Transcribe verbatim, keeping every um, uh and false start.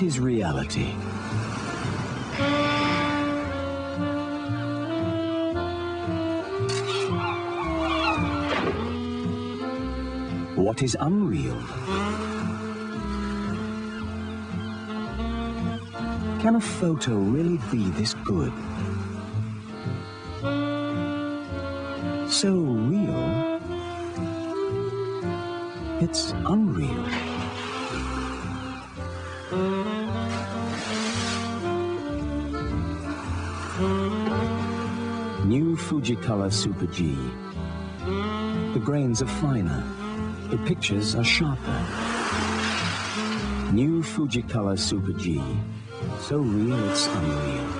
What is reality? What is unreal? Can a photo really be this good? So real, it's unreal. New fujicolor Super G. The grains are finer. The pictures are sharper. New fujicolor Super G. So real it's unreal.